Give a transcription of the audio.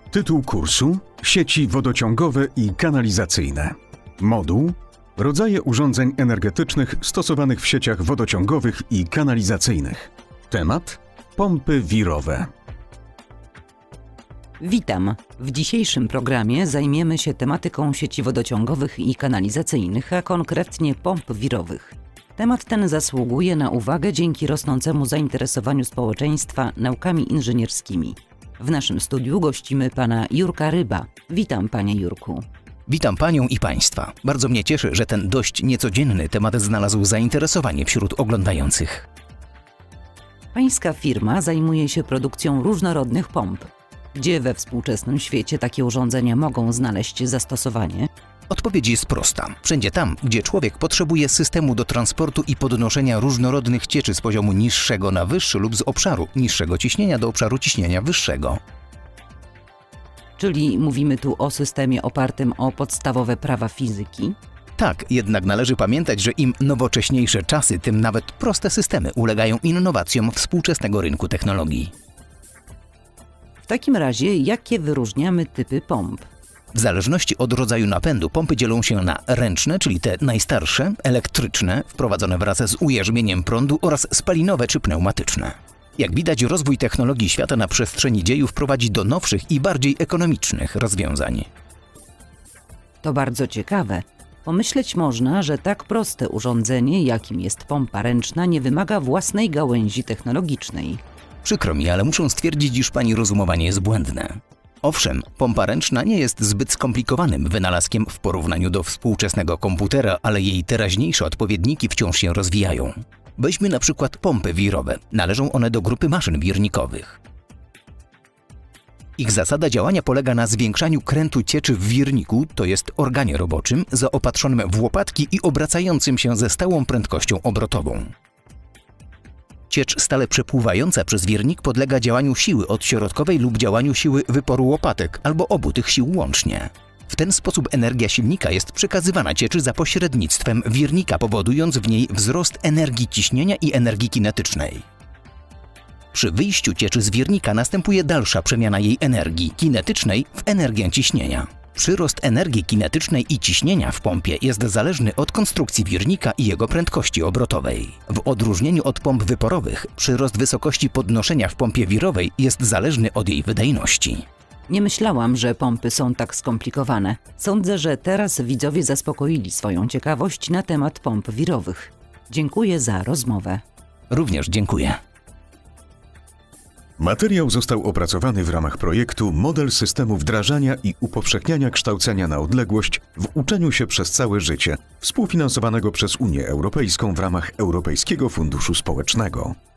Tytuł kursu: Sieci wodociągowe i kanalizacyjne. Moduł: Rodzaje urządzeń energetycznych stosowanych w sieciach wodociągowych i kanalizacyjnych. Temat: pompy wirowe. Witam! W dzisiejszym programie zajmiemy się tematyką sieci wodociągowych i kanalizacyjnych, a konkretnie pomp wirowych. Temat ten zasługuje na uwagę dzięki rosnącemu zainteresowaniu społeczeństwa naukami inżynierskimi. W naszym studiu gościmy pana Jurka Ryba. Witam, panie Jurku. Witam panią i państwa. Bardzo mnie cieszy, że ten dość niecodzienny temat znalazł zainteresowanie wśród oglądających. Pańska firma zajmuje się produkcją różnorodnych pomp. Gdzie we współczesnym świecie takie urządzenia mogą znaleźć zastosowanie? Odpowiedź jest prosta. Wszędzie tam, gdzie człowiek potrzebuje systemu do transportu i podnoszenia różnorodnych cieczy z poziomu niższego na wyższy lub z obszaru niższego ciśnienia do obszaru ciśnienia wyższego. Czyli mówimy tu o systemie opartym o podstawowe prawa fizyki? Tak, jednak należy pamiętać, że im nowocześniejsze czasy, tym nawet proste systemy ulegają innowacjom współczesnego rynku technologii. W takim razie, jakie wyróżniamy typy pomp? W zależności od rodzaju napędu pompy dzielą się na ręczne, czyli te najstarsze, elektryczne, wprowadzone wraz z ujarzmieniem prądu oraz spalinowe czy pneumatyczne. Jak widać, rozwój technologii świata na przestrzeni dziejów prowadzi do nowszych i bardziej ekonomicznych rozwiązań. To bardzo ciekawe. Pomyśleć można, że tak proste urządzenie, jakim jest pompa ręczna, nie wymaga własnej gałęzi technologicznej. Przykro mi, ale muszę stwierdzić, iż pani rozumowanie jest błędne. Owszem, pompa ręczna nie jest zbyt skomplikowanym wynalazkiem w porównaniu do współczesnego komputera, ale jej teraźniejsze odpowiedniki wciąż się rozwijają. Weźmy na przykład pompy wirowe. Należą one do grupy maszyn wirnikowych. Ich zasada działania polega na zwiększaniu krętu cieczy w wirniku, to jest organie roboczym, zaopatrzonym w łopatki i obracającym się ze stałą prędkością obrotową. Ciecz stale przepływająca przez wirnik podlega działaniu siły odśrodkowej lub działaniu siły wyporu łopatek, albo obu tych sił łącznie. W ten sposób energia silnika jest przekazywana cieczy za pośrednictwem wirnika, powodując w niej wzrost energii ciśnienia i energii kinetycznej. Przy wyjściu cieczy z wirnika następuje dalsza przemiana jej energii kinetycznej w energię ciśnienia. Przyrost energii kinetycznej i ciśnienia w pompie jest zależny od konstrukcji wirnika i jego prędkości obrotowej. W odróżnieniu od pomp wyporowych, przyrost wysokości podnoszenia w pompie wirowej jest zależny od jej wydajności. Nie myślałam, że pompy są tak skomplikowane. Sądzę, że teraz widzowie zaspokoili swoją ciekawość na temat pomp wirowych. Dziękuję za rozmowę. Również dziękuję. Materiał został opracowany w ramach projektu Model systemu wdrażania i upowszechniania kształcenia na odległość w uczeniu się przez całe życie, współfinansowanego przez Unię Europejską w ramach Europejskiego Funduszu Społecznego.